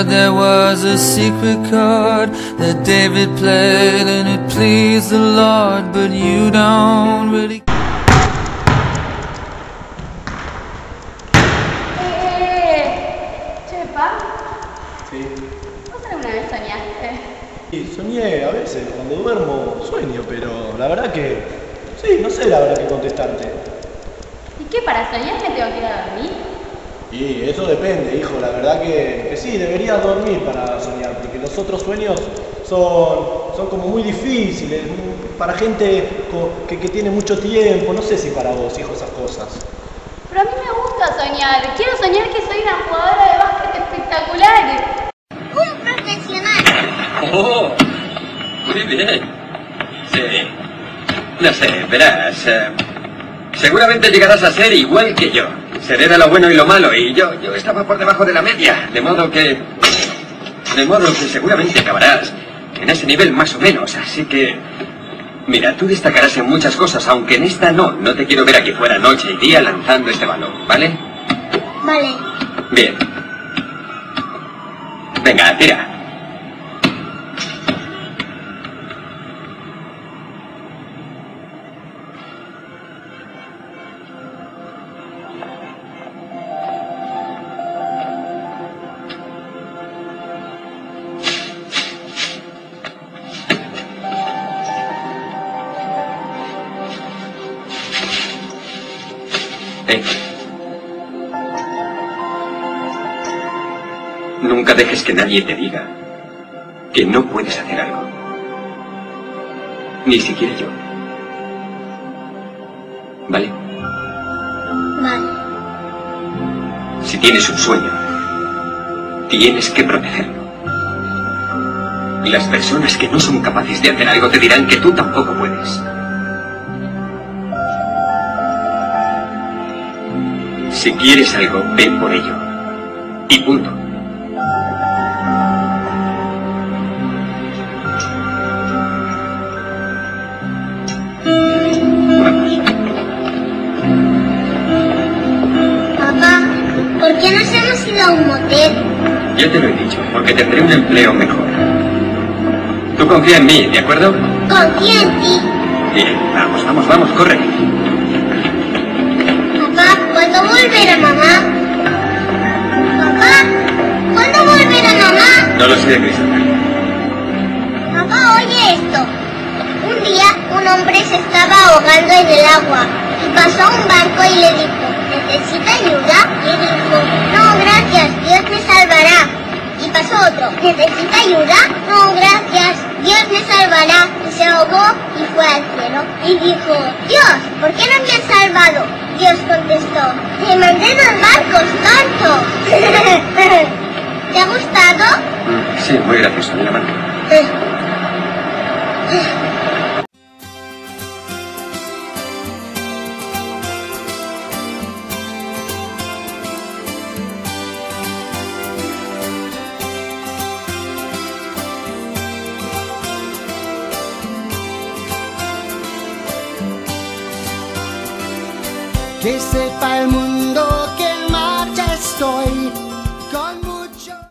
heard there was a secret chord that David played and it pleased the Lord, but you don't really. Che, Pa, Sí. ¿vos alguna vez soñaste? Sí, soñé a veces, cuando duermo sueño, pero la verdad que sí, no sé la verdad que contestarte. ¿Y qué, para soñar me tengo que ir a dormir? Y eso depende, hijo, la verdad que sí, deberías dormir para soñar, porque los otros sueños son como muy difíciles, para gente que tiene mucho tiempo, no sé si para vos, hijo, esas cosas. Pero a mí me gusta soñar. Quiero soñar que soy una jugadora de básquet espectacular. ¡Un profesional! ¡Oh! Muy bien. Sí. No sé, verás. Seguramente llegarás a ser igual que yo. Se hereda lo bueno y lo malo, y yo estaba por debajo de la media. De modo que seguramente acabarás en ese nivel más o menos. Así que... Mira, tú destacarás en muchas cosas, aunque en esta no. No te quiero ver aquí fuera noche y día lanzando este balón, ¿vale? Vale. Bien. Venga, tira. Nunca dejes que nadie te diga que no puedes hacer algo. Ni siquiera yo. ¿Vale? Vale. Si tienes un sueño, tienes que protegerlo. Las personas que no son capaces de hacer algo te dirán que tú tampoco puedes. Si quieres algo, ve por ello. Y punto. Vamos. Papá, ¿por qué nos hemos ido a un motel? Ya te lo he dicho, porque tendré un empleo mejor. Tú confía en mí, ¿de acuerdo? Confío en ti. Bien, vamos, corre. Papá, ¿cuándo volverá mamá? Papá, ¿cuándo volverá mamá? No lo sé, Christopher. Papá, oye esto. Un día un hombre se estaba ahogando en el agua y pasó a un banco y le dijo, ¿necesita ayuda? Y dijo, no, gracias, Dios me salvará. Y pasó otro, ¿necesita ayuda? No, gracias, Dios me salvará. Y se ahogó y fue al cielo. Y dijo, Dios, ¿por qué no me has salvado? Dios contestó, te mandé dos barcos, tonto. ¿Te ha gustado? Sí, muy gracioso, mira, mano. Que sepa el mundo que en marcha estoy.